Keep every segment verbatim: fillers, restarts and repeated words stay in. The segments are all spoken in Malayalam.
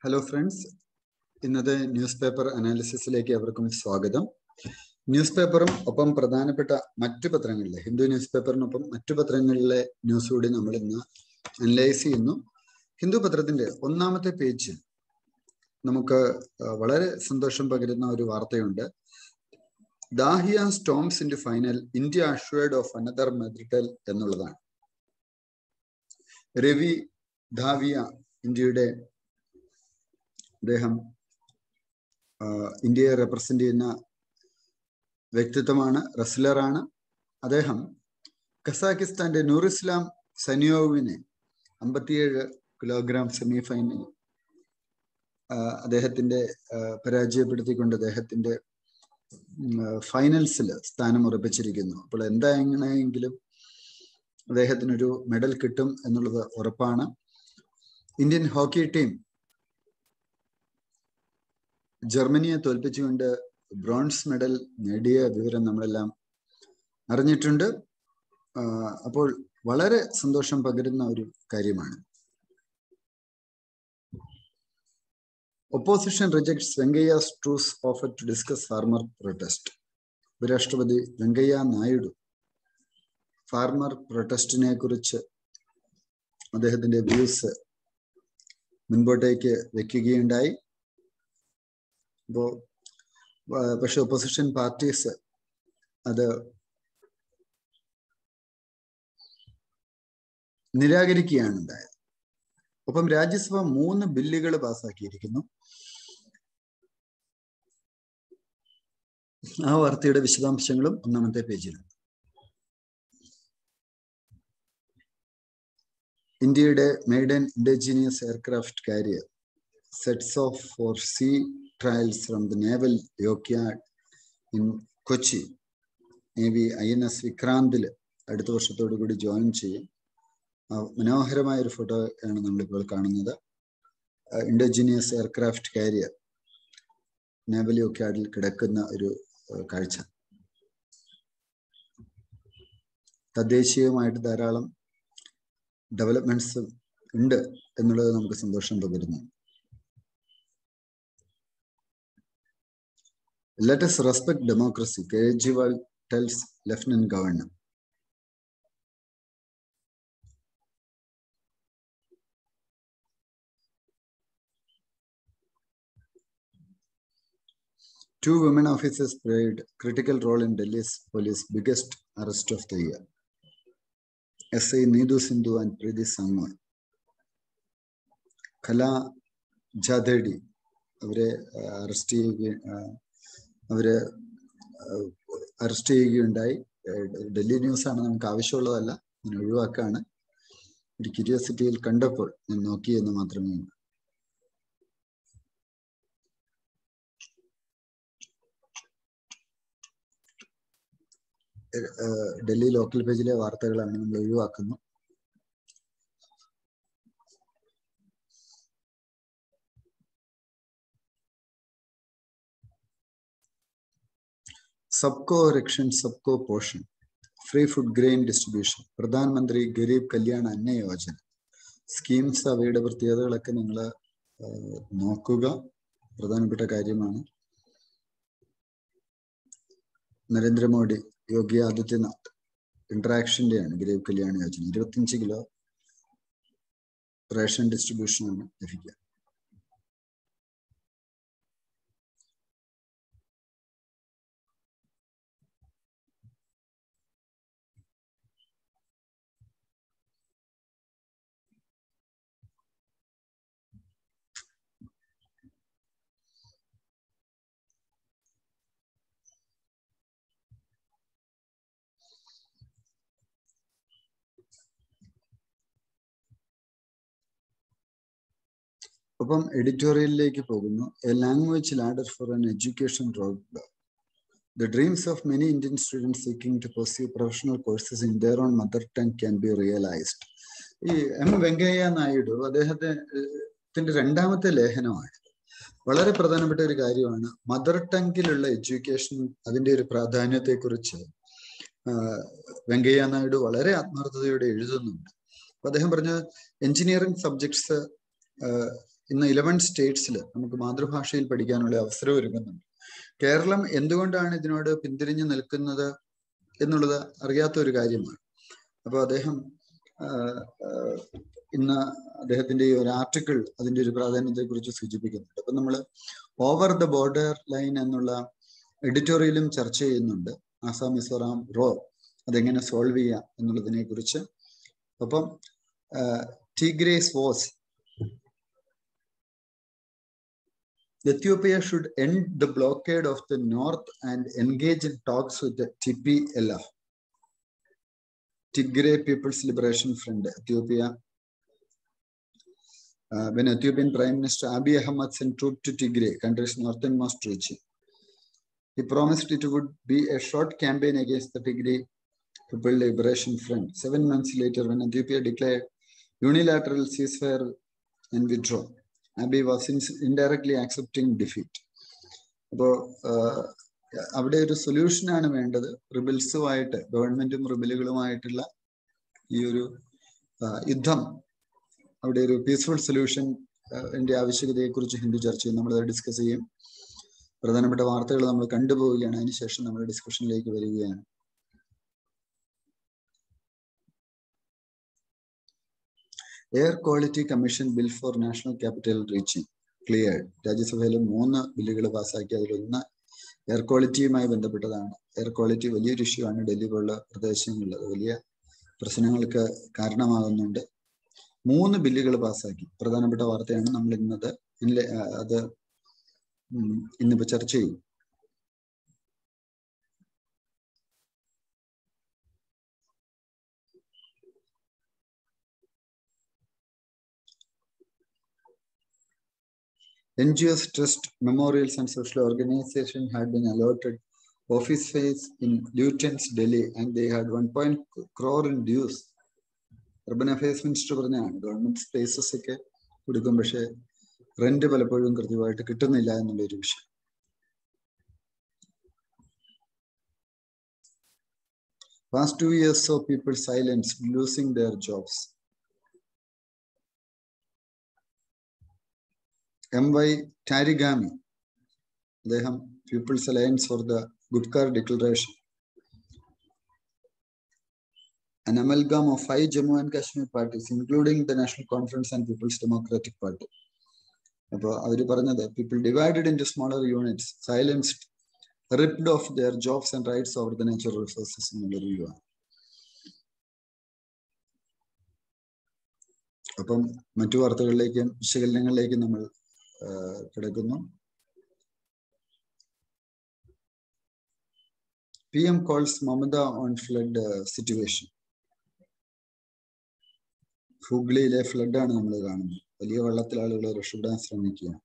ഹലോ ഫ്രണ്ട്സ്, ഇന്നത്തെ ന്യൂസ് പേപ്പർ അനാലിസിസിലേക്ക് അവർക്കും സ്വാഗതം. ന്യൂസ് പേപ്പറും ഒപ്പം പ്രധാനപ്പെട്ട മറ്റു പത്രങ്ങളിലെ ഹിന്ദു ന്യൂസ് പേപ്പറിനൊപ്പം മറ്റു പത്രങ്ങളിലെ ന്യൂസ് കൂടി നമ്മൾ ഇന്ന് അനലൈസ് ചെയ്യുന്നു. ഹിന്ദു പത്രത്തിന്റെ ഒന്നാമത്തെ പേജിൽ നമുക്ക് വളരെ സന്തോഷം പകരുന്ന ഒരു വാർത്തയുണ്ട്. Dahiya storms into final, India assured of another medal എന്നുള്ളതാണ്. രവി ധാവിയ ഇന്ത്യയുടെ അദ്ദേഹം ഇന്ത്യയെ റെപ്രസെന്റ് ചെയ്യുന്ന വ്യക്തിത്വമാണ്, റെസ്ലറാണ്. അദ്ദേഹം കസാക്കിസ്ഥാന്റെ നൂറിസ്ലാം സനിയോവിനെ അമ്പത്തിയേഴ് കിലോഗ്രാം സെമി ഫൈനൽ അദ്ദേഹത്തിന്റെ പരാജയപ്പെടുത്തിക്കൊണ്ട് അദ്ദേഹത്തിന്റെ ഫൈനൽസിൽ സ്ഥാനം ഉറപ്പിച്ചിരിക്കുന്നു. അപ്പോൾ എന്തായെങ്കിലും അദ്ദേഹത്തിനൊരു മെഡൽ കിട്ടും എന്നുള്ളത് ഉറപ്പാണ്. ഇന്ത്യൻ ഹോക്കി ടീം ജർമ്മനിയെ തോൽപ്പിച്ചുകൊണ്ട് ബ്രോൺസ് മെഡൽ നേടിയ വിവരം നമ്മളെല്ലാം അറിഞ്ഞിട്ടുണ്ട്. അപ്പോൾ വളരെ സന്തോഷം പകരുന്ന ഒരു കാര്യമാണ്. Opposition rejects Venkaiah's truce offer to discuss farmer protest. ഉപരാഷ്ട്രപതി വെങ്കയ്യ നായിഡു ഫാർമർ പ്രൊട്ടസ്റ്റിനെ കുറിച്ച് അദ്ദേഹത്തിന്റെ വ്യൂസ് മുൻപോട്ടേക്ക് വെക്കുകയുണ്ടായി. അപ്പോ പക്ഷെ ഒപ്പോസിഷൻ പാർട്ടീസ് അത് നിരാകരിക്കുകയാണ് ഉണ്ടായത്. ഒപ്പം രാജ്യസഭ മൂന്ന് ബില്ലുകൾ പാസാക്കിയിരിക്കുന്നു. ആ വാർത്തയുടെ വിശദാംശങ്ങളും ഒന്നാമത്തെ പേജിലുണ്ട്. ഇന്ത്യയുടെ maiden indigenous aircraft carrier sets off for sea trials from the naval dockyard in Kochi. Navy I N S വിക്രാന്തിൽ അടുത്ത വർഷത്തോടു കൂടി ജോയിൻ ചെയ്യും. മനോഹരമായ ഒരു ഫോട്ടോ ആണ് നമ്മളിപ്പോൾ കാണുന്നത്. ഇൻഡിജീനിയസ് എയർക്രാഫ്റ്റ് കാരിയർ നേവൽ ഡോക്യാർഡിൽ കിടക്കുന്ന ഒരു കാഴ്ച. തദ്ദേശീയമായിട്ട് ധാരാളം ഡെവലപ്മെന്റ്സ് ഉണ്ട് എന്നുള്ളത് നമുക്ക് സന്തോഷം പകരുന്നു. Let us respect democracy, Kejriwal tells Lieutenant Governor. Two women officers played critical role in Delhi's police biggest arrest of the year. S I Needu Sindhu and Preeti Sangwan. Kala Jadedi അവരെ അറസ്റ്റ് ചെയ്യുക അവര് അറസ്റ്റ് ചെയ്യുകയുണ്ടായി. ഡൽഹി ന്യൂസാണ്, നമുക്ക് ആവശ്യമുള്ളതല്ല, ഞാൻ ഒഴിവാക്കാണ്. ഒരു ക്യൂരിയോസിറ്റിയിൽ കണ്ടപ്പോൾ ഞാൻ നോക്കി എന്ന് മാത്രമേ ഉള്ളൂ. ഡൽഹി ലോക്കൽ പേജിലെ വാർത്തകളാണ് നമ്മൾ ഒഴിവാക്കുന്നു. सबको रक्षण सबको पोषण, ഫ്രീ ഫുഡ് ഗ്രെയിൻ ഡിസ്ട്രിബ്യൂഷൻ, പ്രധാനമന്ത്രി ഗരീബ് കല്യാൺ അന്ന യോജന സ്കീംസ്, അവയുടെ പ്രത്യേകതകളൊക്കെ നിങ്ങൾ നോക്കുക, പ്രധാനപ്പെട്ട കാര്യമാണ്. നരേന്ദ്രമോദി യോഗി ആദിത്യനാഥ് ഇന്ററാക്ഷന്റെയാണ് ഗരീബ് കല്യാൺ യോജന. ഇരുപത്തിയഞ്ച് കിലോ റേഷൻ ഡിസ്ട്രിബ്യൂഷനാണ് ലഭിക്കുക. ഒപ്പം എഡിറ്റോറിയലിലേക്ക് പോകുന്നു. A language ladder for an education road block. The dreams of many Indian students seeking to pursue professional courses in their own mother tongue can be realized. ഈ എം വെങ്കയ്യ നായിഡു അദ്ദേഹത്തിന്റെ രണ്ടാമത്തെ ലേഖനമാണ്. വളരെ പ്രധാനപ്പെട്ട ഒരു കാര്യമാണ് മദർ ടങ്ങിലുള്ള എഡ്യൂക്കേഷൻ, അതിൻ്റെ ഒരു പ്രാധാന്യത്തെക്കുറിച്ച് വെങ്കയ്യ നായിഡു വളരെ ആത്മാർത്ഥതയോടെ എഴുതുന്നുണ്ട്. അപ്പൊ അദ്ദേഹം പറഞ്ഞ എഞ്ചിനീയറിംഗ് സബ്ജക്ട്സ് ഇന്ന് ഇലവൻ സ്റ്റേറ്റ്സിൽ നമുക്ക് മാതൃഭാഷയിൽ പഠിക്കാനുള്ള അവസരം ഒരുങ്ങുന്നുണ്ട്. കേരളം എന്തുകൊണ്ടാണ് ഇതിനോട് പിന്തിരിഞ്ഞു നിൽക്കുന്നത് എന്നുള്ളത് അറിയാത്ത ഒരു കാര്യമാണ്. അപ്പോൾ അദ്ദേഹം ഇന്ന് അദ്ദേഹത്തിന്റെ ഈ ഒരു ആർട്ടിക്കിൾ അതിന്റെ ഒരു പ്രാധാന്യത്തെ കുറിച്ച് സൂചിപ്പിക്കുന്നുണ്ട്. അപ്പൊ നമ്മൾ ഓവർ ദ ബോർഡർ ലൈൻ എന്നുള്ള എഡിറ്റോറിയലും ചർച്ച ചെയ്യുന്നുണ്ട്. ആസാം മിസോറാം റോ അതെങ്ങനെ സോൾവ് ചെയ്യാം എന്നുള്ളതിനെ കുറിച്ച്. അപ്പം Tigray's war Ethiopia should end the blockade of the north and engage in talks with the T P L F, Tigray People's Liberation Front, Ethiopia. Uh, when Ethiopian Prime Minister Abiy Ahmed sent troops to Tigray, country's northernmost region, he promised it would be a short campaign against the Tigray People's Liberation Front. Seven months later, when Ethiopia declared unilateral ceasefire and withdraw, Abiy was indirectly accepting defeat. അപ്പോൾ അവിടെ ഒരു സൊല്യൂഷനാണ് വേണ്ടത്. റിബൽസുമായിട്ട്, ഗവൺമെന്റും റിബലുകളുമായിട്ടുള്ള ഈ ഒരു യുദ്ധം, അവിടെ ഒരു പീസ്ഫുൾ സൊല്യൂഷൻ ന്റെ ആവശ്യകതയെക്കുറിച്ച് ഹിന്ദു ചർച്ച ചെയ്യും. നമ്മളത് ഡിസ്കസ് ചെയ്യും. പ്രധാനപ്പെട്ട വാർത്തകൾ നമ്മൾ കണ്ടുപോവുകയാണ്. അതിനുശേഷം നമ്മൾ ഡിസ്കഷനിലേക്ക് വരികയാണ്. Air quality commission bill for national capital region cleared. രാജ്യസഭയിൽ മൂന്ന് ബില്ലുകൾ പാസ്സാക്കി. അതിലൊന്ന് എയർ ക്വാളിറ്റിയുമായി ബന്ധപ്പെട്ടതാണ്. എയർ ക്വാളിറ്റി വലിയൊരു ഇഷ്യൂ ആണ്. ഡൽഹി പോലുള്ള പ്രദേശങ്ങളിൽ അത് വലിയ പ്രശ്നങ്ങൾക്ക് കാരണമാകുന്നുണ്ട്. മൂന്ന് ബില്ലുകൾ പാസ്സാക്കി. പ്രധാനപ്പെട്ട വാർത്തയാണ്. നമ്മൾ ഇന്നത് അത് ഇന്നിപ്പോ ചർച്ച ചെയ്യും. N G Os, trust, memorials and social organizations had been allotted office space in Lutyens, Delhi, and they had one point crore in dues. Urban Affairs Minister പറഞ്ഞാണ് ഗവൺമെന്റ് സ്പേസസ് ഒക്കെ കൊടുക്കും, പക്ഷെ റെന്റ് പലപ്പോഴും കൃത്യമായിട്ട് കിട്ടുന്നില്ല എന്നുള്ളൊരു വിഷയം. Past two years saw people silenced, losing their jobs. M Y Tarigami, അദ്ദേഹം People's Alliance for the Gudkar Declaration, an amalgam of five Jammu and Kashmir parties, including the National Conference and People's Democratic Party. അപ്പോൾ അവർ പറഞ്ഞത് people divided into smaller units, silenced, ripped off their jobs and rights over the natural resources എന്നുള്ളൊരു വ്യൂ ആണ്. അപ്പം മറ്റു വാർത്തകളിലേക്കും വിശകലനങ്ങളിലേക്കും നമ്മൾ കിടക്കുന്നു. P M calls Mamata on flood uh, situation. ഹൂഗ്ലിയിലെ ഫ്ലഡ് ആണ് നമ്മൾ കാണുന്നത്. വലിയ വെള്ളത്തിൽ ആളുകൾ രക്ഷപ്പെടാൻ ശ്രമിക്കുകയാണ്.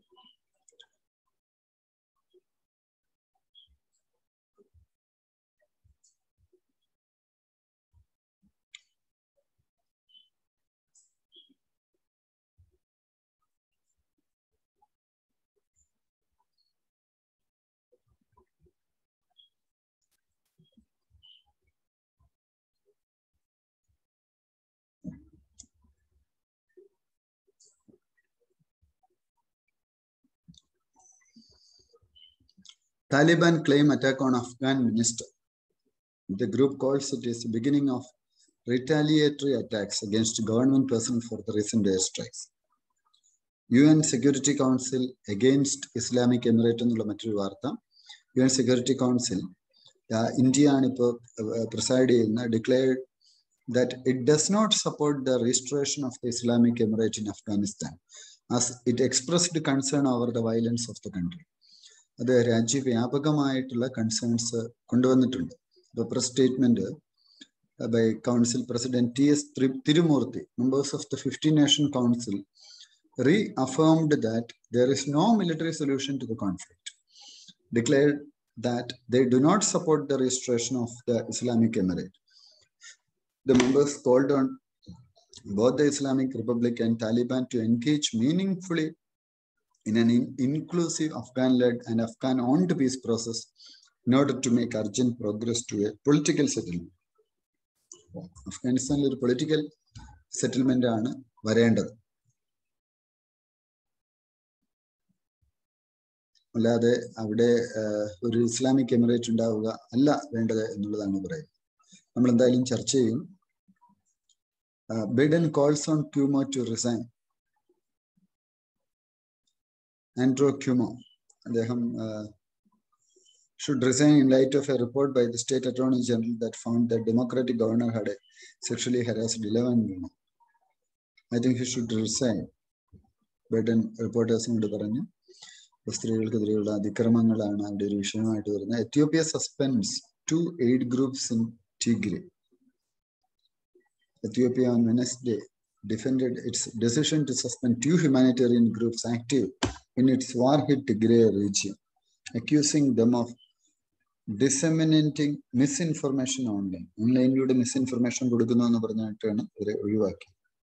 Taliban claim attack on Afghan minister. The group calls it as the beginning of retaliatory attacks against government personnel for the recent airstrikes. U N Security Council against Islamic Emirate എന്നുള്ള മറ്റൊരു വാർത്ത. U N Security Council India ആണ് ഇപ്പോൾ പ്രിസൈഡ് ചെയ്യുന്ന declared that it does not support the restoration of the Islamic Emirate in Afghanistan as it expressed concern over the violence of the country. അത് രാജ്യവ്യാപകമായിട്ടുള്ള കൺസേൺസ് കൊണ്ടുവന്നിട്ടുണ്ട്. ഇപ്പോൾ press statement by council president T S Tirumurti, members of the fifteen nation council reaffirmed that there is no military solution to the conflict, declared that they do not support the restoration of the Islamic Emirate. The members called on both the Islamic Republic and Taliban to engage meaningfully in an in inclusive Afghan-led and Afghan-owned peace process in order to make urgent progress to a political settlement. അഫ്ഗാനിസ്ഥാനിൽ ഒരു പൊളിറ്റിക്കൽ സെറ്റിൽമെന്റ് ആണ് വരേണ്ടത്. അല്ലാതെ അവിടെ ഒരു ഇസ്ലാമിക് എമിറേറ്റ് ഉണ്ടാവുക അല്ല വേണ്ടത് എന്നുള്ളതാണ് പറയുന്നത്. നമ്മൾ എന്തായാലും ചർച്ച ചെയ്യും. Biden calls on Cuomo to resign. Andrew Cuomo അദ്ദേഹം should resign in light of a report by the state attorney general that found that Democratic governor had sexually harassed eleven women. I think he should resign. Biden റിപ്പോർട്ടേഴ്സിനോട് പറഞ്ഞു സ്ത്രീകൾക്കെതിരെയുള്ള അതിക്രമങ്ങളാണ് അവിടെ ഒരു വിഷയമായിട്ട് വരുന്നത്. Ethiopia suspends two aid groups in Tigray. Ethiopia on Wednesday defended its decision to suspend two humanitarian groups active in its war-hit Tigray region, accusing them of disseminating misinformation online. ഓൺലൈനിലൂടെ മിസ്ഇൻഫർമേഷൻ കൊടുക്കുന്നു എന്ന് പറഞ്ഞിട്ടാണ് ഇവരെ ഒഴിവാക്കി.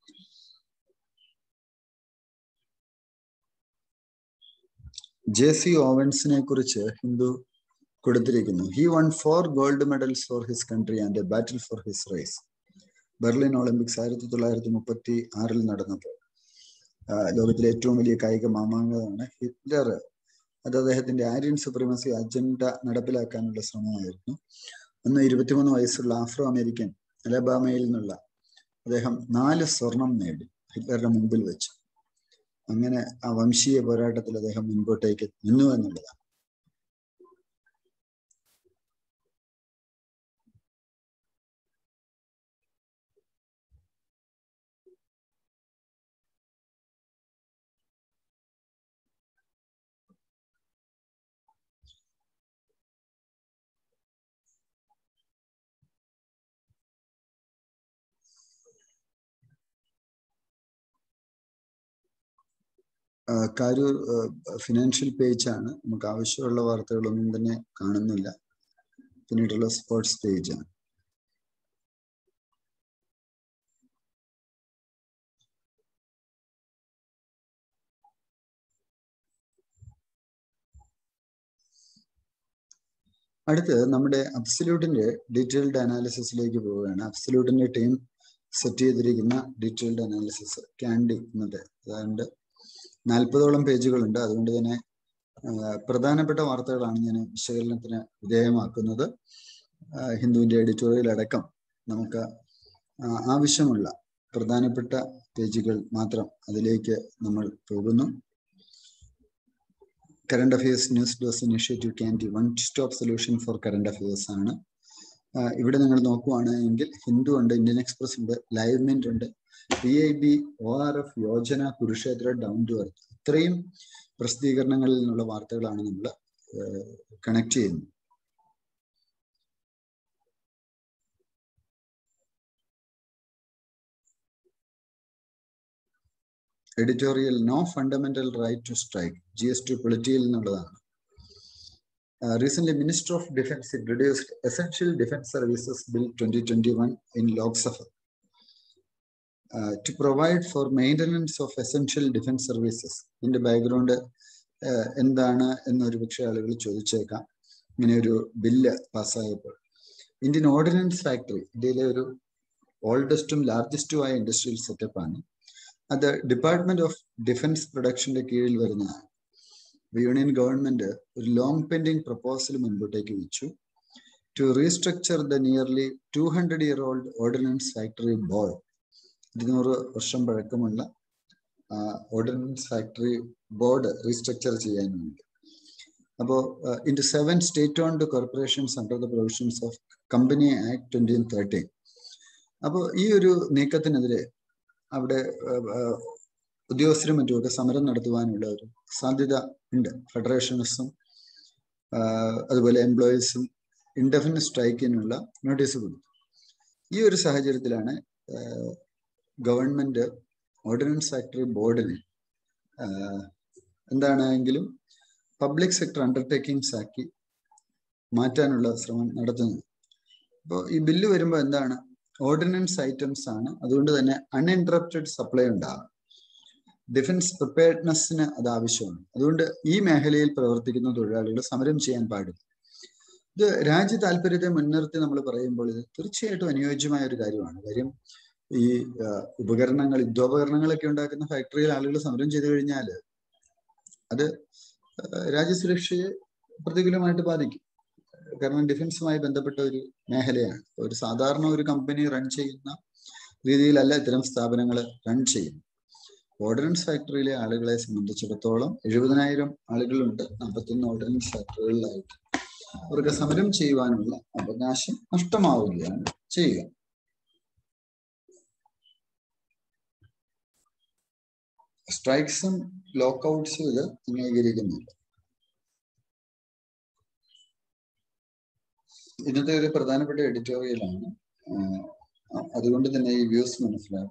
ജെ സി ഓവൻസിനെ കുറിച്ച് ഹിന്ദു കൊടുത്തിരിക്കുന്നു. He won four gold medals for his country and a battle for his race. Berlin Olympics ആയിരത്തി തൊള്ളായിരത്തി മുപ്പത്തി ആറിൽ നടന്നപ്പോൾ ലോകത്തിലെ ഏറ്റവും വലിയ കായിക മാമാങ്കമാണ്. ഹിറ്റ്ലർ അത് അദ്ദേഹത്തിന്റെ ആര്യൻ സുപ്രീമസി അജണ്ട നടപ്പിലാക്കാനുള്ള ശ്രമമായിരുന്നു. അന്ന് ഇരുപത്തിമൂന്ന് വയസ്സുള്ള ആഫ്രോ അമേരിക്കൻ അലബാമയിൽ നിന്നുള്ള അദ്ദേഹം നാല് സ്വർണം നേടി ഹിറ്റ്ലറുടെ മുമ്പിൽ വെച്ച്. അങ്ങനെ ആ വംശീയ പോരാട്ടത്തിൽ അദ്ദേഹം മുൻപോട്ടേക്ക് നിന്നു എന്നുള്ളതാണ്. കാരൂർ ഫിനാൻഷ്യൽ പേജാണ്. നമുക്ക് ആവശ്യമുള്ള വാർത്തകളൊന്നും തന്നെ കാണുന്നില്ല. പിന്നീടുള്ള സ്പോർട്സ് പേജാണ്. അടുത്ത് നമ്മുടെ അബ്സല്യൂട്ടിന്റെ ഡീറ്റെയിൽഡ് അനാലിസിസിലേക്ക് പോവുകയാണ്. അബ്സല്യൂട്ടിന്റെ ടീം സെറ്റ് ചെയ്തിരിക്കുന്ന ഡീറ്റെയിൽഡ് അനാലിസിസ് ക്യാൻഡി എന്നത് അതാണ്ട് നാൽപ്പതോളം പേജുകളുണ്ട്. അതുകൊണ്ട് തന്നെ പ്രധാനപ്പെട്ട വാർത്തകളാണ് ഞാൻ വിശകലനത്തിന് വിധേയമാക്കുന്നത്. ഹിന്ദുവിന്റെ എഡിറ്റോറിയൽ അടക്കം നമുക്ക് ആവശ്യമുള്ള പ്രധാനപ്പെട്ട പേജുകൾ മാത്രം അതിലേക്ക് നമ്മൾ പോകുന്നു. Current affairs news dose initiative candy one stop solution for current affairs ആണ്. ഇവിടെ നിങ്ങൾ നോക്കുവാണെങ്കിൽ ഹിന്ദു ഉണ്ട്, ഇന്ത്യൻ എക്സ്പ്രസ് ഉണ്ട്, ലൈവ് മിന്റ് ഉണ്ട്, P I B, O R F, Yojana, Kurukshetra, down to earth, ഇത്രയും പ്രസിദ്ധീകരണങ്ങളിൽ നിന്നുള്ള വാർത്തകളാണ് നമ്മൾ കണക്ട് ചെയ്യുന്നത്. Editorial no fundamental right to strike, G S two പൊളിറ്റിയിൽ നിന്നുള്ളതാണ്. Uh, recently, Minister of Defence introduced Essential Defence Services Bill twenty twenty-one in Lok Sabha uh, to provide for maintenance of essential defence services. In the background, എന്താണ് എന്നൊരു പക്ഷേ ആളുകൾ ചോദിച്ചേക്കാം. ഇങ്ങനെ ഒരു ബില്ല് പാസ്സായപ്പോൾ ഇന്ത്യൻ ഓർഡിനൻസ് ഫാക്ടറി ഇന്ത്യയിലെ ഒരു ഓൾഡസ്റ്റും ലാർജസ്റ്റുമായ ഇൻഡസ്ട്രിയൽ സെറ്റപ്പാണ്. അത് ഡിപ്പാർട്ട്മെന്റ് ഓഫ് ഡിഫൻസ് പ്രൊഡക്ഷന്റെ കീഴിൽ വരുന്നതാണ്. യൂണിയൻ ഗവൺമെന്റ് ഒരു ലോങ് പെൻഡിങ് പ്രപ്പോസൽ മുൻപോട്ടേക്ക് വെച്ചു to restructure the nearly two hundred year old ordnance factory board. ഇരുന്നൂറ് വർഷം പഴക്കമുള്ള ഓർഡിനൻസ് ഫാക്ടറി ബോർഡ് റീസ്ട്രക്ചർ ചെയ്യാൻ വേണ്ടി. അപ്പോൾ in seven state owned corporations under the provisions of company act twenty thirteen. അപ്പോൾ ഈ ഒരു നീക്കത്തിനെതിരെ അവിടെ ഉദ്യോഗസ്ഥരും മറ്റുമൊക്കെ സമരം നടത്തുവാനുള്ള ഒരു സാധ്യത ഉണ്ട്. ഫെഡറേഷൻസും അതുപോലെ എംപ്ലോയീസും ഇൻഡെഫിനിറ്റ് സ്ട്രൈക്കിനുള്ള നോട്ടീസ് കൊടുത്തു. ഈ ഒരു സാഹചര്യത്തിലാണ് ഗവൺമെന്റ് ഓർഡിനൻസ് ഫാക്ടറി ബോർഡിനെ എന്താണെങ്കിലും പബ്ലിക് സെക്ടർ അണ്ടർടേക്കിങ്സ് ആക്കി മാറ്റാനുള്ള ശ്രമം നടത്തുന്നത്. അപ്പോൾ ഈ ബില്ല് വരുമ്പോൾ എന്താണ്, ഓർഡിനൻസ് ഐറ്റംസ് ആണ്, അതുകൊണ്ട് തന്നെ അൺഇൻറ്ററപ്റ്റഡ് സപ്ലൈ ഉണ്ടാകും. ഡിഫൻസ് പ്രിപ്പയർഡ്നെസ്സിന് അത് ആവശ്യമാണ്. അതുകൊണ്ട് ഈ മേഖലയിൽ പ്രവർത്തിക്കുന്ന തൊഴിലാളികൾ സമരം ചെയ്യാൻ പാടില്ല. ഇത് രാജ്യ താല്പര്യത്തെ മുൻനിർത്തി നമ്മൾ പറയുമ്പോൾ ഇത് തീർച്ചയായിട്ടും അനുയോജ്യമായ ഒരു കാര്യമാണ്. കാര്യം ഈ ഉപകരണങ്ങൾ യുദ്ധോപകരണങ്ങളൊക്കെ ഉണ്ടാക്കുന്ന ഫാക്ടറിയിൽ ആളുകൾ സമരം ചെയ്തു കഴിഞ്ഞാൽ അത് രാജ്യസുരക്ഷയെ പ്രതികൂലമായിട്ട് ബാധിക്കും. കാരണം ഡിഫൻസുമായി ബന്ധപ്പെട്ട ഒരു മേഖലയാണ്. ഒരു സാധാരണ ഒരു കമ്പനി റൺ ചെയ്യുന്ന രീതിയിലല്ല ഇത്തരം സ്ഥാപനങ്ങൾ റൺ ചെയ്യുന്നത്. ഓർഡിനൻസ് ഫാക്ടറിയിലെ ആളുകളെ സംബന്ധിച്ചിടത്തോളം എഴുപതിനായിരം ആളുകളുണ്ട് നാൽപ്പത്തൊന്ന് ഓർഡിനൻസ് ഫാക്ടറികളിലായിട്ട്. അവർക്ക് സമരം ചെയ്യുവാനുള്ള അവകാശം നഷ്ടമാവുകയാണ് ചെയ്യുക. സ്ട്രൈക്സും ലോക്കൗട്ട്സും ഇത് അംഗീകരിക്കുന്നുണ്ട്. ഇന്നത്തെ ഒരു പ്രധാനപ്പെട്ട എഡിറ്റോറിയലാണ്, അതുകൊണ്ട് തന്നെ ഈ വ്യൂസ് മനസ്സിലാവും.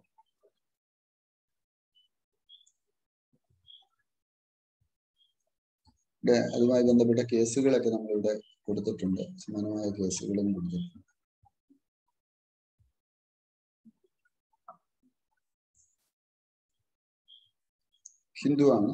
അതുമായി ബന്ധപ്പെട്ട കേസുകളൊക്കെ നമ്മളിവിടെ കൊടുത്തിട്ടുണ്ട്, സമാനമായ കേസുകളും കൊടുത്തിട്ടുണ്ട്. ഹിന്ദു ആണ്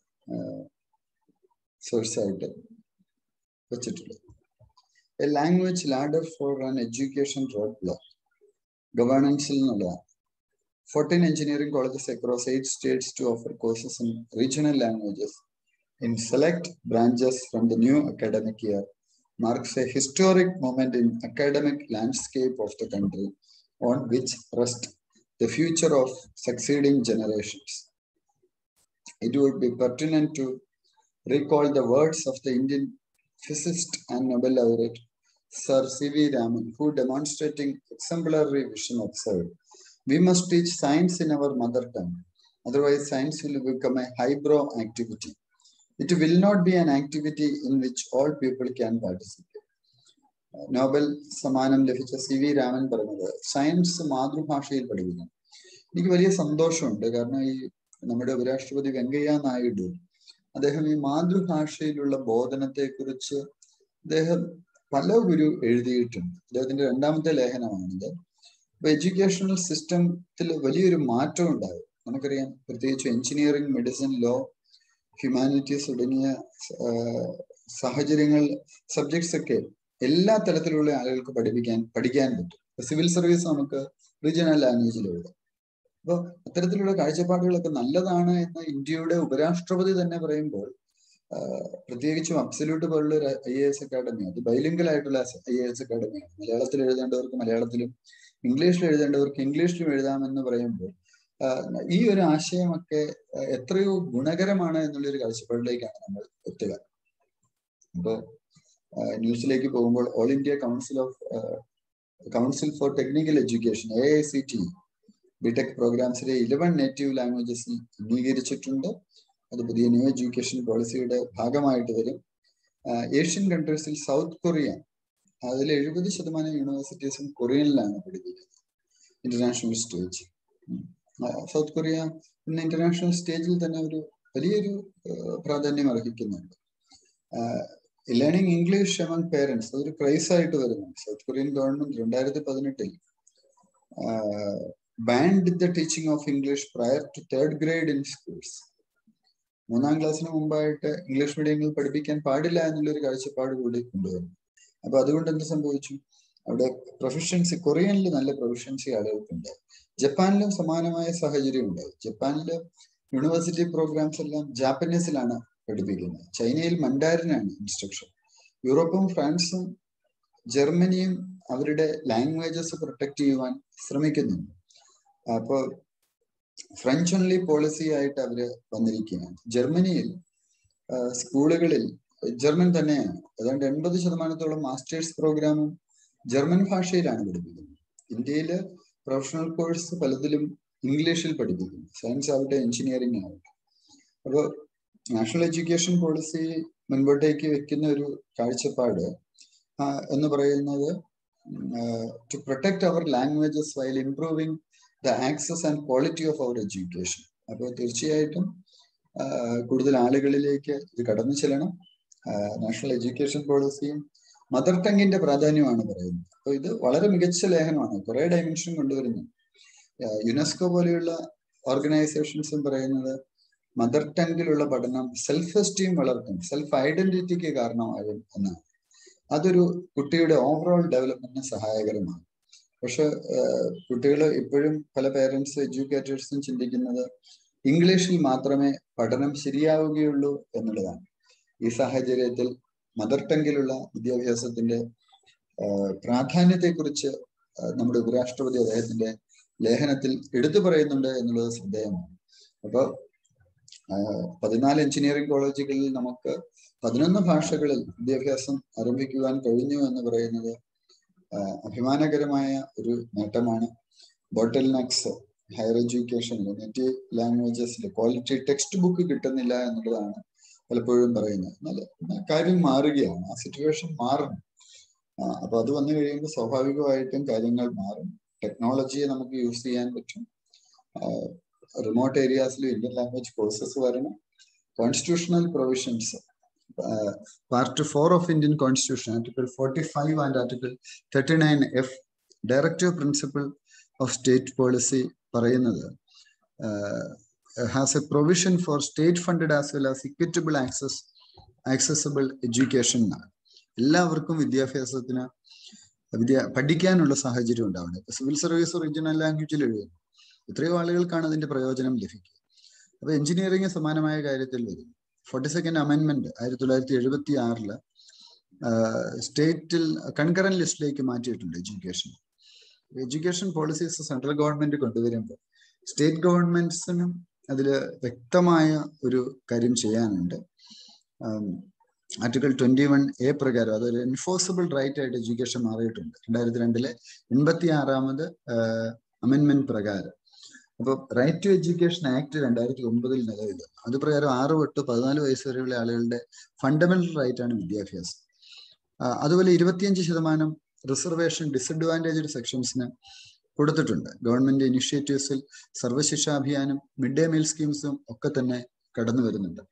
സോഴ്സ് ആയിട്ട് വെച്ചിട്ടുള്ളത്. A language ladder for an education road block ഗവേണൻസിൽ നിന്നുള്ളതാണ്. fourteen engineering colleges across eight states to offer courses in regional languages in select branches from the new academic year marks a historic moment in academic landscape of the country on which rests the future of succeeding generations. It would be pertinent to recall the words of the Indian physicist and Nobel laureate Sir C V Raman, who, demonstrating exemplary vision, observed, "We must teach science in our mother tongue, otherwise science will become a highbrow activity. It will not be an activity in which all people can participate." Nobel സമ്മാനം ലഭിച്ച സി വി രാമൻ പറഞ്ഞത് സയൻസ് മാതൃഭാഷയിൽ പഠിക്കുന്നു. എനിക്ക് വലിയ സന്തോഷമുണ്ട്, കാരണം ഈ നമ്മുടെ ഉപരാഷ്ട്രപതി വെങ്കയ്യ നായിഡു അദ്ദേഹം ഈ മാതൃഭാഷയിലുള്ള ബോധനത്തെക്കുറിച്ച് അദ്ദേഹം പല ഗുരു എഴുതിയിട്ടുണ്ട്. അദ്ദേഹത്തിന്റെ രണ്ടാമത്തെ ലേഖനമാണിത്. അപ്പൊ എഡ്യൂക്കേഷണൽ സിസ്റ്റത്തിൽ വലിയൊരു മാറ്റം ഉണ്ടാകും. നമുക്കറിയാം, പ്രത്യേകിച്ച് എഞ്ചിനീയറിംഗ്, മെഡിസിൻ, ലോ, ഹ്യൂമാനിറ്റീസ് തുടങ്ങിയ സാഹചര്യങ്ങൾ, സബ്ജക്ട്സ് ഒക്കെ എല്ലാ തലത്തിലുള്ള ആളുകൾക്ക് പഠിപ്പിക്കാൻ പഠിക്കാൻ പറ്റും. സിവിൽ സർവീസ് നമുക്ക് റീജിയണൽ ലാംഗ്വേജിൽ എഴുതാം. അപ്പോൾ അത്തരത്തിലുള്ള കാഴ്ചപ്പാടുകളൊക്കെ നല്ലതാണ് എന്ന് ഇന്ത്യയുടെ ഉപരാഷ്ട്രപതി തന്നെ പറയുമ്പോൾ, പ്രത്യേകിച്ചും അബ്സല്യൂട്ട് പോലുള്ള ഒരു ഐ എ എസ് അക്കാഡമി, അത് ബൈലിംഗൽ ആയിട്ടുള്ള ഐ എ എസ് അക്കാഡമിയാണ്. മലയാളത്തിൽ എഴുതേണ്ടവർക്ക് മലയാളത്തിലും ഇംഗ്ലീഷിൽ എഴുതേണ്ടവർക്ക് ഇംഗ്ലീഷിലും എഴുതാമെന്ന് പറയുമ്പോൾ ഈ ഒരു ആശയമൊക്കെ എത്രയോ ഗുണകരമാണ് എന്നുള്ളൊരു കാഴ്ചപ്പാടിലേക്കാണ് നമ്മൾ എത്തുക. അപ്പോൾ ന്യൂസിലേക്ക് പോകുമ്പോൾ all India council of council for technical education A I C T BTech പ്രോഗ്രാംസിലെ ഇലവൻ നേറ്റീവ് ലാംഗ്വേജസ് അംഗീകരിച്ചിട്ടുണ്ട്. അത് പുതിയ ന്യൂ എഡ്യൂക്കേഷൻ പോളിസിയുടെ ഭാഗമായിട്ട് വരും. ഏഷ്യൻ കൺട്രീസിൽ സൗത്ത് കൊറിയ, അതിൽ എഴുപത് ശതമാനം യൂണിവേഴ്സിറ്റീസും കൊറിയനിലാണ് പഠിപ്പിക്കുന്നത്. ഇന്റർനാഷണൽ സ്റ്റേജ് സൗത്ത് കൊറിയ ഇന്ന് ഇന്റർനാഷണൽ സ്റ്റേജിൽ തന്നെ ഒരു വലിയൊരു പ്രാധാന്യം അർഹിക്കുന്നുണ്ട്. ലേണിംഗ് ഇംഗ്ലീഷ് എമംഗ് പേരൻസ് അതൊരു ക്രൈസ് ആയിട്ട് വരുന്നുണ്ട്. സൗത്ത് കൊറിയൻ ഗവൺമെന്റ് രണ്ടായിരത്തി പതിനെട്ടിൽ banned the teaching of English prior to third grade in schools. മൂന്നാം ക്ലാസ്സിന് മുമ്പായിട്ട് ഇംഗ്ലീഷ് മീഡിയങ്ങളിൽ പഠിപ്പിക്കാൻ പാടില്ല എന്നുള്ളൊരു കാഴ്ചപ്പാട് കൂടി കൊണ്ടുവന്നു. അപ്പൊ അതുകൊണ്ട് എന്ത് സംഭവിച്ചു? അവിടെ പ്രൊഫഷൻസി, കൊറിയനിൽ നല്ല പ്രൊഫഷൻസി ആളുകൾക്കുണ്ട്. ജപ്പാനിലും സമാനമായ സാഹചര്യം ഉണ്ടായി. ജപ്പാനിലെ യൂണിവേഴ്സിറ്റി പ്രോഗ്രാംസ് എല്ലാം ജാപ്പനീസിലാണ് പഠിപ്പിക്കുന്നത്. ചൈനയിൽ മണ്ടാരിനാണ് ഇൻസ്ട്രക്ഷൻ. യൂറോപ്പും ഫ്രാൻസും ജർമ്മനിയും അവരുടെ ലാംഗ്വേജസ് പ്രൊട്ടക്ട് ചെയ്യുവാൻ ശ്രമിക്കുന്നുണ്ട്. അപ്പോൾ ഫ്രഞ്ച് ഓൺലി പോളിസി ആയിട്ട് അവര് വന്നിരിക്കുകയാണ്. ജർമ്മനിയിൽ സ്കൂളുകളിൽ ജർമ്മൻ തന്നെയാണ്. ഏതാണ്ട് എൺപത് ശതമാനത്തോളം മാസ്റ്റേഴ്സ് പ്രോഗ്രാമും ജർമ്മൻ ഭാഷയിലാണ് പഠിപ്പിക്കുന്നത്. ഇന്ത്യയില് പ്രൊഫഷണൽ കോഴ്സ് പലതിലും ഇംഗ്ലീഷിൽ പഠിപ്പിക്കുന്നു, സയൻസ് ആവട്ടെ എഞ്ചിനീയറിംഗ് ആവട്ടെ. അപ്പോൾ നാഷണൽ എഡ്യൂക്കേഷൻ പോളിസി മുൻപോട്ടേക്ക് വെക്കുന്ന ഒരു കാഴ്ചപ്പാട് എന്ന് പറയുന്നത് to protect our languages while improving the access and quality of our education. അപ്പോൾ തീർച്ചയായിട്ടും കൂടുതൽ ആളുകളിലേക്ക് ഇത് കടന്നു ചെല്ലണം. നാഷണൽ എഡ്യൂക്കേഷൻ പോളിസിയും മദർ ടങ്ങിന്റെ പ്രാധാന്യമാണ് പറയുന്നത്. അപ്പോൾ ഇത് വളരെ മികച്ച ലേഖനമാണ്, കുറെ ഡയമെൻഷൻ കൊണ്ടുവരുന്നു. യുനെസ്കോ പോലെയുള്ള ഓർഗനൈസേഷൻസും പറയുന്നത് മദർ ടങ്ങിലുള്ള പഠനം സെൽഫ് എസ്റ്റീം വളർത്തും, സെൽഫ് ഐഡന്റിറ്റിക്ക് കാരണമാകും എന്നാണ്. അതൊരു കുട്ടിയുടെ ഓവറോൾ ഡെവലപ്മെന്റിന് സഹായകരമാണ്. പക്ഷെ കുട്ടികൾ ഇപ്പോഴും പല പേരൻസ്, എഡ്യൂക്കേറ്റേഴ്സും ചിന്തിക്കുന്നത് ഇംഗ്ലീഷിൽ മാത്രമേ പഠനം ശരിയാവുകയുള്ളൂ എന്നുള്ളതാണ്. ഈ സാഹചര്യത്തിൽ മദർ ടങ്ങിലുള്ള വിദ്യാഭ്യാസത്തിന്റെ പ്രാധാന്യത്തെക്കുറിച്ച് നമ്മുടെ ഉപരാഷ്ട്രപതി അദ്ദേഹത്തിന്റെ ലേഖനത്തിൽ എടുത്തു പറയുന്നുണ്ട് എന്നുള്ളത് ശ്രദ്ധേയമാണ്. അപ്പോൾ പതിനാല് എഞ്ചിനീയറിംഗ് കോളേജുകളിൽ നമുക്ക് പതിനൊന്ന് ഭാഷകളിൽ വിദ്യാഭ്യാസം ആരംഭിക്കുവാൻ കഴിഞ്ഞു എന്ന് പറയുന്നത് അഭിമാനകരമായ ഒരു നേട്ടമാണ്. ബോട്ടിൽ നെക്സ് ഹയർ എഡ്യൂക്കേഷനിൽ നേറ്റീവ് ലാംഗ്വേജസിൽ ക്വാളിറ്റി ടെക്സ്റ്റ് ബുക്ക് കിട്ടുന്നില്ല എന്നുള്ളതാണ് പലപ്പോഴും പറയുന്നത്. എന്നാൽ കാര്യം മാറുകയാണ്, ആ സിറ്റുവേഷൻ മാറും. അപ്പൊ അത് വന്നു കഴിയുമ്പോൾ സ്വാഭാവികമായിട്ടും കാര്യങ്ങൾ മാറും. ടെക്നോളജിയെ നമുക്ക് യൂസ് ചെയ്യാൻ പറ്റും. റിമോട്ട് ഏരിയാസിൽ ഇന്ത്യൻ ലാംഗ്വേജ് കോഴ്സസ് വരണം. Constitutional provisions part four of Indian constitution article forty five and article thirty nine F directive principle of state policy പറയുന്നത് has a provision for state funded as well as equitable access accessible education എന്നാണ്. എല്ലാവർക്കും വിദ്യാഭ്യാസത്തിന് വിദ്യ പഠിക്കാനുള്ള സാഹചര്യം ഉണ്ടാവുന്നത്. ഇപ്പൊ സിവിൽ സർവീസ് ഒറിജിനൽ ലാംഗ്വേജിൽ എഴുതുന്നു, എത്രയോ ആളുകൾക്കാണ് അതിന്റെ പ്രയോജനം ലഭിക്കുക. അപ്പൊ എഞ്ചിനീയറിംഗ് സമാനമായ കാര്യത്തിൽ വരും. ഫോർട്ടി സെക്കൻഡ് അമെൻമെന്റ് ആയിരത്തി തൊള്ളായിരത്തി എഴുപത്തി ആറില് സ്റ്റേറ്റിൽ കൺകറന്റ് ലിസ്റ്റിലേക്ക് മാറ്റിയിട്ടുണ്ട് education. Education policies central government കൊണ്ടുവരുമ്പോൾ സ്റ്റേറ്റ് ഗവൺമെന്റ്സിനും അതിൽ വ്യക്തമായ ഒരു കാര്യം ചെയ്യാനുണ്ട്. ആർട്ടിക്കിൾ ട്വന്റി വൺ എ പ്രകാരം അതൊരു എൻഫോഴ്സബിൾ റൈറ്റ് ആയിട്ട് എഡ്യൂക്കേഷൻ മാറിയിട്ടുണ്ട് രണ്ടായിരത്തി രണ്ടിലെ എൺപത്തി ആറാമത് അമെൻമെന്റ് പ്രകാരം. അപ്പോൾ റൈറ്റ് ടു എഡ്യൂക്കേഷൻ ആക്ട് രണ്ടായിരത്തി ഒമ്പതിൽ നിലവിൽ, അത് പ്രകാരം ആറ് തൊട്ട് പതിനാല് വയസ്സ് വരെയുള്ള ആളുകളുടെ ഫണ്ടമെന്റൽ റൈറ്റ് ആണ് വിദ്യാഭ്യാസം. അതുപോലെ ഇരുപത്തിയഞ്ച് ശതമാനം റിസർവേഷൻ ഡിസഡ്വാൻറ്റേജ്ഡ് സെക്ഷൻസിന് കൊടുത്തിട്ടുണ്ട്. ഗവൺമെന്റ് ഇനിഷ്യേറ്റീവ്സിൽ സർവശിക്ഷാ അഭിയാനും മിഡ് ഡേ മീൽ സ്കീംസും ഒക്കെ തന്നെ കടന്നു വരുന്നുണ്ട്.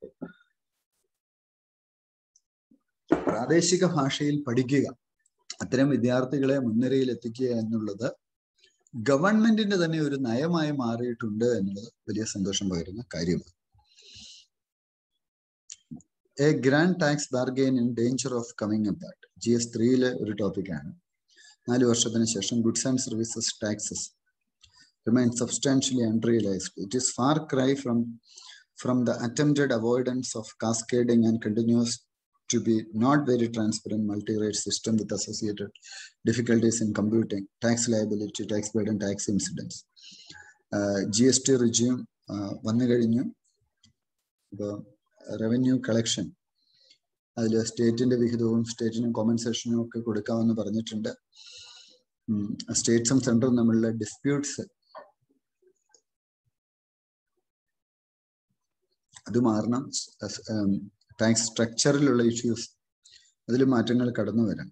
പ്രാദേശിക ഭാഷയിൽ പഠിക്കുക, അത്തരം വിദ്യാർത്ഥികളെ മുൻനിരയിൽ എത്തിക്കുക എന്നുള്ളത് ഗവൺമെന്റിന്റെ തന്നെ ഒരു നയമായി മാറിയിട്ടുണ്ട് എന്നുള്ളത് വലിയ സന്തോഷം പകരുന്ന കാര്യമാണ്. A grand tax bargain in danger of coming apart G S ത്രീയിലെ ഒരു ടോപ്പിക്കാണ്. നാല് വർഷത്തിന് ശേഷം goods and services taxes remain substantially unrealized. It is far cry from from the attempted avoidance of cascading and continues to be not very transparent multi-rate system with associated difficulties in computing tax liability, tax burden, tax incidence. uh, G S T regime വന്നു കഴിഞ്ഞു. ഇപ്പോൾ റവന്യൂ കളക്ഷൻ അതിൽ സ്റ്റേറ്റിന്റെ വിഹിതവും സ്റ്റേറ്റിനും കോമ്പൻസേഷനും ഒക്കെ കൊടുക്കാമെന്ന് പറഞ്ഞിട്ടുണ്ട്. സ്റ്റേറ്റ്സും സെൻട്രലും തമ്മിലുള്ള ഡിസ്പ്യൂട്ട്സ് അത് മാറണം. ടാക്സ് സ്ട്രക്ചറിലുള്ള ഇഷ്യൂസ് അതിൽ മാറ്റങ്ങൾ കടന്നു വരാം.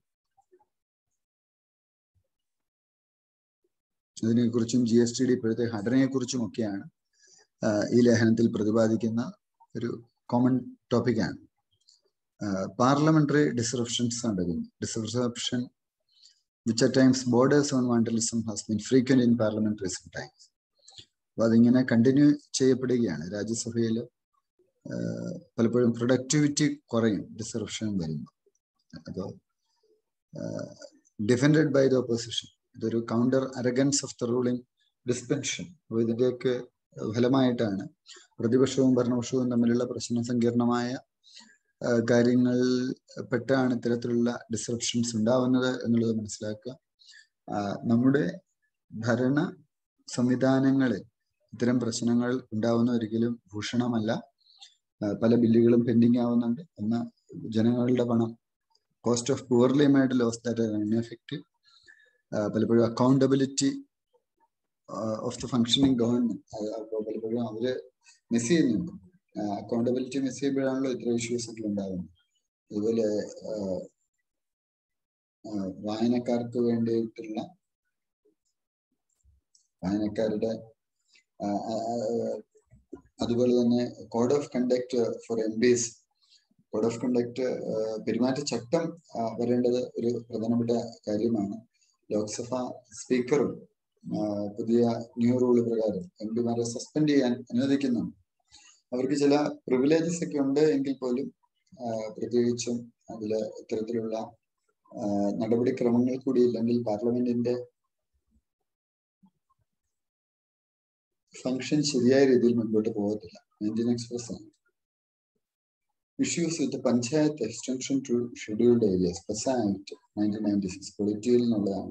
അതിനെക്കുറിച്ചും ജി എസ് ടി ഡി ഇപ്പോഴത്തെ ഘടനയെ കുറിച്ചും ഒക്കെയാണ് ഈ ലേഖനത്തിൽ പ്രതിപാദിക്കുന്ന ഒരു കോമൺ ടോപ്പിക്കാണ്. പാർലമെന്ററി ഡിസ്റപ്ഷൻസ് നടക്കുന്നു. Disruption which at times borders on vandalism has been frequent in parliament recent times. അപ്പോൾ അതിങ്ങനെ കണ്ടിന്യൂ ചെയ്യപ്പെടുകയാണ്. രാജ്യസഭയിൽ പലപ്പോഴും പ്രൊഡക്ടിവിറ്റി കുറയും ഡിസ്റപ്ഷൻ വരുമ്പോൾ. അപ്പോൾ ഡിഫെൻഡഡ് ബൈ ദ ഓപ്പോസിഷൻ, ഇതൊരു counter arrogance of the ruling dispensation. അപ്പോൾ ഇതിൻ്റെയൊക്കെ ഫലമായിട്ടാണ് പ്രതിപക്ഷവും ഭരണപക്ഷവും തമ്മിലുള്ള പ്രശ്ന സങ്കീർണമായ കാര്യങ്ങൾ പെട്ടാണ് ഇത്തരത്തിലുള്ള ഡിസ്റപ്ഷൻസ് ഉണ്ടാവുന്നത് എന്നുള്ളത് മനസ്സിലാക്കുക. നമ്മുടെ ഭരണ സംവിധാനങ്ങളിൽ ഇത്തരം പ്രശ്നങ്ങൾ ഉണ്ടാവുന്ന ഒരിക്കലും ഭൂഷണമല്ല. പല ബില്ലുകളും പെൻഡിങ് ആവുന്നുണ്ട്. ഒന്ന്, ജനങ്ങളുടെ പണം, cost of poorly made laws that are ineffective. പലപ്പോഴും accountability of the functioning government, പലപ്പോഴും അവര് മിസ് ചെയ്യുന്നുണ്ട്. അക്കൗണ്ടബിലിറ്റി മിസ് ചെയ്യുമ്പോഴാണല്ലോ ഇത്ര ഇഷ്യൂസ് ഒക്കെ ഉണ്ടാകുന്നത്. അതുപോലെ വായനക്കാർക്ക് വേണ്ടിയിട്ടുള്ള വായനക്കാരുടെ അതുപോലെ തന്നെ code of conduct for MPs, code of conduct പെരുമാറ്റച്ചട്ടം വരേണ്ടത് ഒരു പ്രധാനപ്പെട്ട കാര്യമാണ്. ലോക്സഭ സ്പീക്കറും പുതിയ ന്യൂ റൂൾ പ്രകാരം എം പിമാരെ സസ്പെൻഡ് ചെയ്യാൻ അനുവദിക്കുന്നുണ്ട്. അവർക്ക് ചില പ്രിവിലേജസ് ഒക്കെ ഉണ്ട് എങ്കിൽ പോലും പ്രത്യേകിച്ചും അതില് ഇത്തരത്തിലുള്ള നടപടിക്രമങ്ങൾ കൂടി ഇല്ലെങ്കിൽ പാർലമെന്റിന്റെ ഫംഗ്ഷൻ ശരിയായ രീതിയിൽ മുൻപോട്ട് പോകത്തില്ല. ഇന്ത്യൻ എക്സ്പ്രസ് ആണ്. issues with the Panchayat extension to scheduled areas, PASA Act nineteen ninety-six, political nullതാണ്.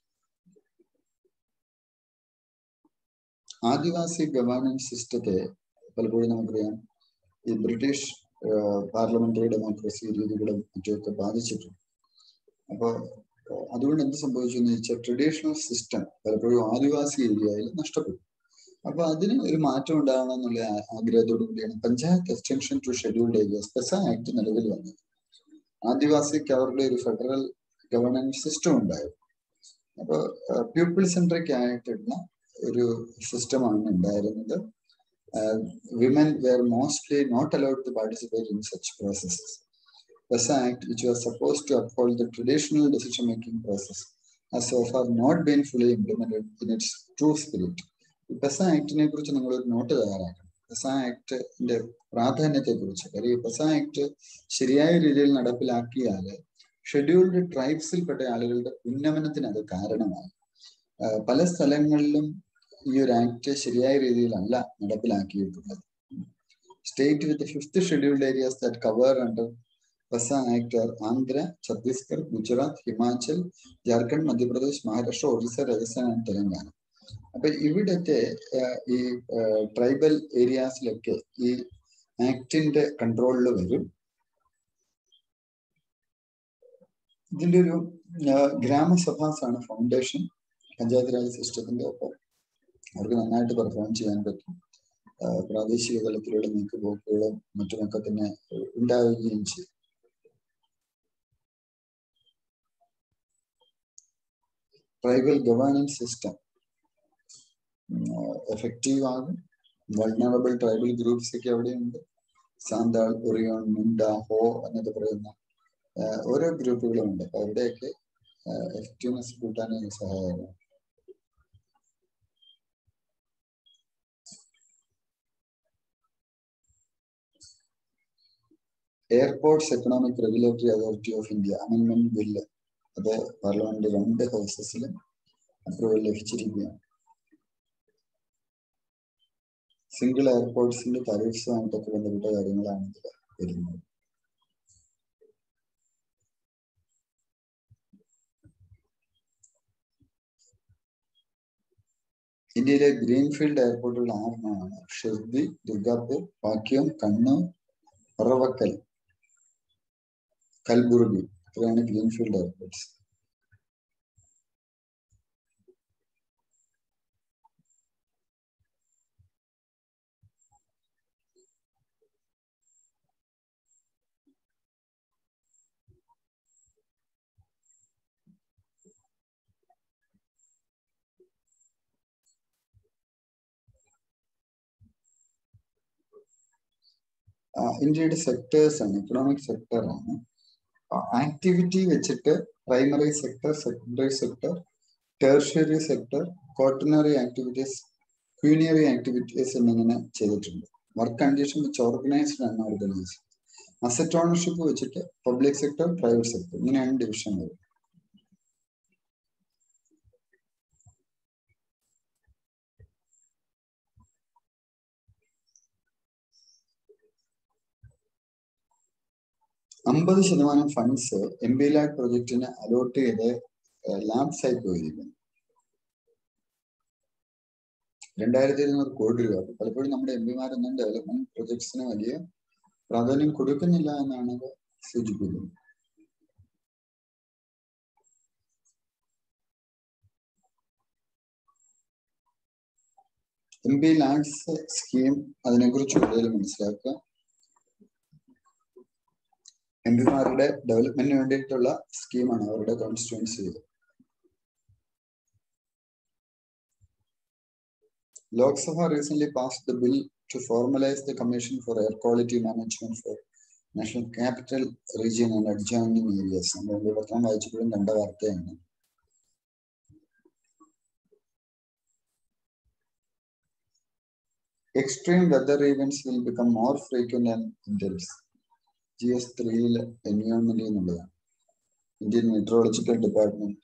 ആദിവാസി ഗവേണൻസ് സിസ്റ്റത്തെ പലപ്പോഴും നമുക്കറിയാം ഈ ബ്രിട്ടീഷ് പാർലമെന്ററി ഡെമോക്രസി രീതികളും മറ്റുമൊക്കെ ബാധിച്ചിട്ടുണ്ട്. അപ്പോൾ അതുകൊണ്ട് എന്ത് സംഭവിച്ചു എന്ന് വെച്ചാൽ ട്രഡീഷണൽ സിസ്റ്റം പലപ്പോഴും ആദിവാസി ഏരിയയിൽ നഷ്ടപ്പെട്ടു. അപ്പൊ അതിന് ഒരു മാറ്റം ഉണ്ടാകണം എന്നുള്ള ആഗ്രഹത്തോടു കൂടിയാണ് panchayat extension to scheduled areas PESA act നിലവിൽ വന്നത്. ആദിവാസിക്ക് അവരുടെ ഒരു ഫെഡറൽ ഗവർണൻസ് സിസ്റ്റം ഉണ്ടായിരുന്നു. അപ്പോൾ പീപ്പിൾ സെൻട്രിക് ആയിട്ടുള്ള ഒരു സിസ്റ്റമാണ് ഉണ്ടായിരുന്നത്. Women were mostly not allowed to participate in such processes. PESA act which was supposed to uphold the traditional decision making process has so far not been fully implemented in its true spirit. ഈ പെസ ആക്ടിനെ കുറിച്ച് നിങ്ങളൊരു നോട്ട് തയ്യാറാക്കണം. പെസ ആക്ടിന്റെ പ്രാധാന്യത്തെ കുറിച്ച്. കാര്യം ഈ പെസ ആക്ട് ശരിയായ രീതിയിൽ നടപ്പിലാക്കിയാൽ ഷെഡ്യൂൾഡ് ട്രൈബ്സിൽപ്പെട്ട ആളുകളുടെ ഉന്നമനത്തിന് അത് കാരണമായി. പല സ്ഥലങ്ങളിലും ഈ ഒരു ആക്ട് ശരിയായ രീതിയിലല്ല നടപ്പിലാക്കിയിട്ടുള്ളത്. State with fifth scheduled areas that cover under PESA act are Andhra, Chhattisgarh, Gujarat, Himachal, Jharkhand, Madhya Pradesh, Maharashtra, Orissa, Rajasthan and Telangana. അപ്പൊ ഇവിടത്തെ ഈ ട്രൈബൽ ഏരിയാസിലൊക്കെ ഈ ആക്ടിന്റെ കൺട്രോളിൽ വരും. ഇതിന്റെ ഒരു ഗ്രാമസഭാസാണ് ഫൗണ്ടേഷൻ പഞ്ചായത്ത് രാജ് സിസ്റ്റത്തിന്റെ. ഒപ്പം അവർക്ക് നന്നായിട്ട് പെർഫോം ചെയ്യാൻ പറ്റും. പ്രാദേശിക തലത്തിലുള്ള നീക്കുപോക്കുകളും മറ്റുമൊക്കെ തന്നെ ഉണ്ടാവുകയും ചെയ്യും. ട്രൈബൽ ഗവേണൻസ് സിസ്റ്റം എഫക്റ്റീവ് ആകും. വൾണറബിൾ ട്രൈബൽ ഗ്രൂപ്പ്സ് ഒക്കെ അവിടെയുണ്ട്. സാന്താൾ, ഒറിയോൺ, മുണ്ട, ഹോ എന്നൊക്കെ പറയുന്ന ഓരോ ഗ്രൂപ്പുകളും ഉണ്ട്. അപ്പൊ അവിടെയൊക്കെ എഫക്റ്റീവ്നെസ് കൂട്ടാൻ സഹായകമാണ്. Airports economic regulatory authority of India അമെൻമെന്റ് ബില്ല് അത് പാർലമെന്റ് രണ്ട് ഹൗസസിലും അപ്രൂവൽ ലഭിച്ചിരിക്കുകയാണ്. സിംഗിൾ എയർപോർട്ട്സിന്റെ താരിഫ്സുമായിട്ടൊക്കെ ബന്ധപ്പെട്ട കാര്യങ്ങളാണ് ഇതിൽ വരുന്നത്. ഇന്ത്യയിലെ ഗ്രീൻഫീൽഡ് എയർപോർട്ടുകൾ ആറെണ്ണമാണ്. ഷിർദി, ദുർഗാപൂർ, പാക്യം, കണ്ണൂർ, പറവക്കൽ, കൽബുർഗി. ഇത്രയാണ് ഗ്രീൻഫീൽഡ് എയർപോർട്ട്സ്. ഇന്ത്യയുടെ സെക്ടേഴ്സ് ആണ്, എക്കണോമിക് സെക്ടർ ആണ്. ആക്ടിവിറ്റി വെച്ചിട്ട് primary sector, secondary sector, tertiary sector, quaternary activities, quinary activities എന്നിങ്ങനെ ചെയ്തിട്ടുണ്ട്. വർക്ക് കണ്ടീഷൻ വെച്ച് ഓർഗനൈസ്ഡ് ആണ് ഓർഗനൈസ്ഡ്. അസറ്റ് ഓണർഷിപ്പ് വെച്ചിട്ട് പബ്ലിക് സെക്ടർ, പ്രൈവറ്റ് സെക്ടർ, ഇങ്ങനെയാണ് ഡിവിഷൻ വരുന്നത്. അമ്പത് ശതമാനം ഫണ്ട്സ് എം ബി ലാബ് പ്രൊജക്ടിന് അലോട്ട് ചെയ്ത് ലാബ്സ് ആയി പോയിരിക്കുന്നു. രണ്ടായിരത്തി ഇരുന്നൂറ് കോടി രൂപ. പലപ്പോഴും നമ്മുടെ എം പിമാരൊന്നും ഡെവലപ്മെന്റ് പ്രൊജക്ട്സിന് വലിയ പ്രാധാന്യം കൊടുക്കുന്നില്ല എന്നാണ് അത് സൂചിപ്പിക്കുന്നത്. എം പി ലാഡ്സ് സ്കീം, അതിനെക്കുറിച്ച് കൂടുതൽ മനസ്സിലാക്കുക. എം പിമാരുടെ ഡെവലപ്മെന്റിന് വേണ്ടിയിട്ടുള്ള സ്കീമാണ് അവരുടെ കോൺസ്റ്റിറ്റ്യുവൻസിയിൽ. Lok Sabha recently passed the bill to formalize the Commission for Air Quality Management for National Capital Region and adjoining areas. നമ്മൾ പത്രം വായിച്ചപ്പോഴും കണ്ട വാർത്തയാണ്. Extreme weather events will become more frequent and intense. G S ത്രീയിൽ എൻവയോൺമെന്റ് എന്നുള്ളതാണ്. ഇന്ത്യൻ മെട്രോളജിക്കൽ ഡിപ്പാർട്ട്മെന്റ്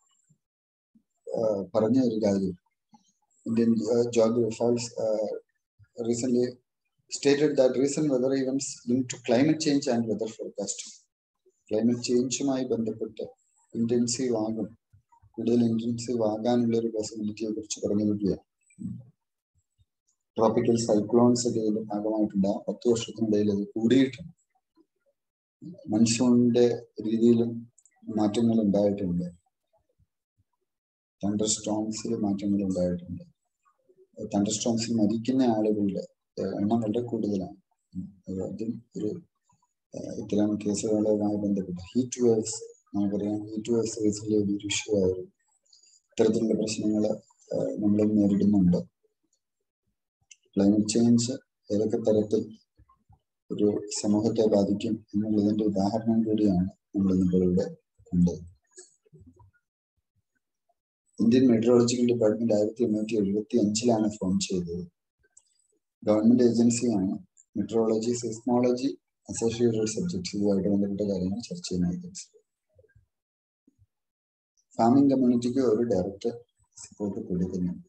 പറഞ്ഞ ഒരു കാര്യം. Indian uh, geography uh, recently stated that recent weather events linked to climate change and weather forecasting. Climate change മായി ബന്ധപ്പെട്ട് ഇന്റൻസീവ് ആകും, കൂടുതൽ ഇന്റൻസീവ് ആകാനുള്ള ഒരു പോസിബിലിറ്റിയെ കുറിച്ച് പറഞ്ഞിരിക്കുകയാണ്. ട്രോപ്പിക്കൽ സൈക്ലോൺസ് ഒക്കെ ഇതിന്റെ ഭാഗമായിട്ടുണ്ടാകും. പത്ത് വർഷത്തിനിടയിൽ അത് കൂടിയിട്ടുണ്ട്. മൺസൂണിന്റെ രീതിയിലും മാറ്റങ്ങൾ ഉണ്ടായിട്ടുണ്ട്. തണ്ടർ സ്റ്റോംസിൽ മാറ്റങ്ങൾ ഉണ്ടായിട്ടുണ്ട്. തണ്ടർ സ്റ്റോംസിൽ മരിക്കുന്ന ആളുകളുടെ എണ്ണം വളരെ കൂടുതലാണ്. അതും ഒരു ഇത്തരം കേസുകളുമായി ബന്ധപ്പെട്ട് ഹീറ്റ് വേവ്സ്, നമുക്കറിയാം ഹീറ്റ് വേവ്സ് റീസെന്റ് ഒരു ഇഷ്യൂ ആയിരുന്നു. ഇത്തരത്തിലുള്ള പ്രശ്നങ്ങൾ നമ്മൾ നേരിടുന്നുണ്ട്. ക്ലൈമറ്റ് ചേഞ്ച് ഏതൊക്കെ തരത്തിൽ ഒരു സമൂഹത്തെ ബാധിക്കും എന്നുള്ളതിന്റെ ഉദാഹരണം കൂടിയാണ് നമ്മൾ നിങ്ങളിവിടെ കണ്ടത്. ഇന്ത്യൻ മെട്രോളജിക്കൽ ഡിപ്പാർട്ട്മെന്റ് ആയിരത്തി എണ്ണൂറ്റി എഴുപത്തി അഞ്ചിലാണ് ഫോം ചെയ്തത്. ഗവൺമെന്റ് ഏജൻസിയാണ്. മെട്രോളജി, സിസ്മോളജി, അസോസിയേറ്റഡ് സബ്ജക്ട്സ് ഇതുമായിട്ട് ബന്ധപ്പെട്ട കാര്യങ്ങൾ ചർച്ച ചെയ്യുന്ന ഏജൻസി. ഫാമിംഗ് കമ്മ്യൂണിറ്റിക്ക് ഒരു ഡയറക്ടർ സപ്പോർട്ട് കൊടുക്കുന്നുണ്ട്.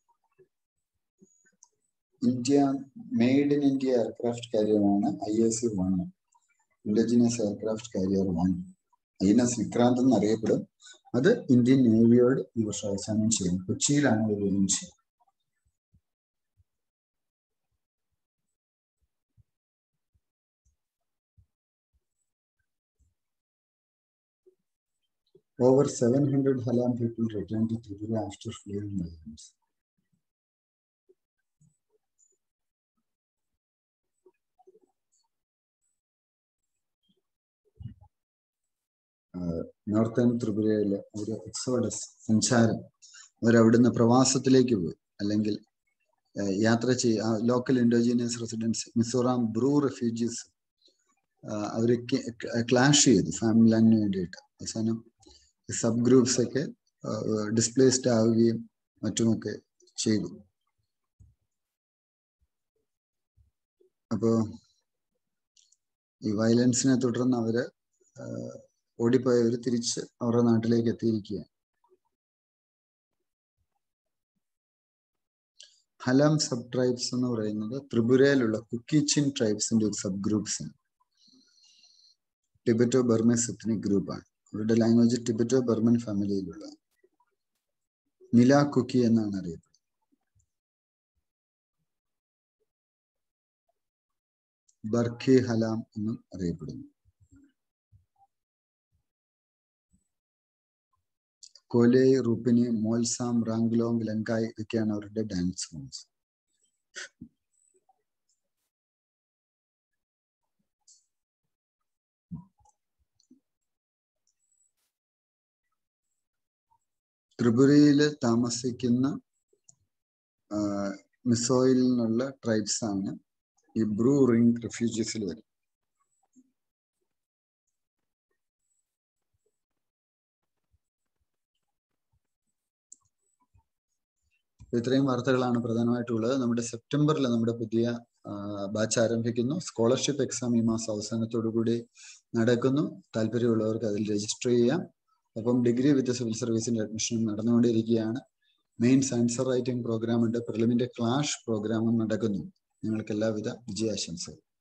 India made in India aircraft കാരിയറാണ് I A C one, indigenous aircraft carrier one. I N S Vikrant എന്നറിയപ്പെടും. അത് ഇന്ത്യൻ നേവിയോട് ഈ വർഷം അവസാനം ചെയ്യും. കൊച്ചിയിലാണ് ഒരു agency. Over seven hundred Halam people returned to Tripura after fleeing violence. Northern ത്രിപുരയിലെ ഒരു എക്സോഡസ് സഞ്ചാരം, അവരവിടുന്ന് പ്രവാസത്തിലേക്ക് പോയി, അല്ലെങ്കിൽ യാത്ര ചെയ്യ local indigenous residents Mizoram Bru refugees അവർ ക്ലാഷ് ചെയ്തു ഫാമിലി ലാൻഡിന് വേണ്ടിയിട്ട്. അവസാനം സബ് ഗ്രൂപ്പ്സ് ഒക്കെ ഡിസ്പ്ലേസ്ഡ് ആവുകയും മറ്റുമൊക്കെ ചെയ്തു. അപ്പോൾ ഈ വയലൻസിനെ തുടർന്ന് അവര് ഓടിപ്പോയവർ തിരിച്ച് അവരുടെ നാട്ടിലേക്ക് എത്തിയിരിക്കുകയാണ്. ഹലാം സബ് ട്രൈബ്സ് എന്ന് പറയുന്നത് ത്രിപുരയിലുള്ള കുക്കിച്ചിൻ ട്രൈബ്സിന്റെ ഒരു sub groups, Tibeto Burmese ethnic ഗ്രൂപ്പാണ്. അവരുടെ ലാംഗ്വേജ് ടിബറ്റോ ബർമൻ ഫാമിലിയിലുള്ള നില കുക്കി എന്നാണ് അറിയപ്പെടുന്നത്. ബർഖി ഹലാം എന്നും അറിയപ്പെടുന്നു. കോലെ, റുപ്പിനി, മോൽസാം, റാംഗ്ലോങ്, ലങ്കായ് ഇതൊക്കെയാണ് അവരുടെ ഡാൻസ് ഫോംസ്. ത്രിപുരയിൽ താമസിക്കുന്ന മിസോയിൽ നിന്നുള്ള ട്രൈബ്സ് ആണ് ഈ ബ്രൂ റിംഗ് റെഫ്യൂജീസിൽ വരും. ഇത്രയും വാർത്തകളാണ് പ്രധാനമായിട്ടുള്ളത്. നമ്മുടെ സെപ്റ്റംബറിൽ നമ്മുടെ പുതിയ ബാച്ച് ആരംഭിക്കുന്നു. സ്കോളർഷിപ്പ് എക്സാം ഈ മാസം അവസാനത്തോടു കൂടി നടക്കുന്നു. താല്പര്യമുള്ളവർക്ക് അതിൽ രജിസ്റ്റർ ചെയ്യാം. അപ്പം ഡിഗ്രി വിത്ത് സിവിൽ സർവീസിന്റെ അഡ്മിഷൻ നടന്നുകൊണ്ടിരിക്കുകയാണ്. മെയിൻസ് ആൻസർ റൈറ്റിംഗ് പ്രോഗ്രാം ഉണ്ട്. പ്രിലിമിന്റെ ക്ലാഷ് പ്രോഗ്രാമും നടക്കുന്നു. നിങ്ങൾക്ക് എല്ലാവിധ വിജയാശംസകൾ.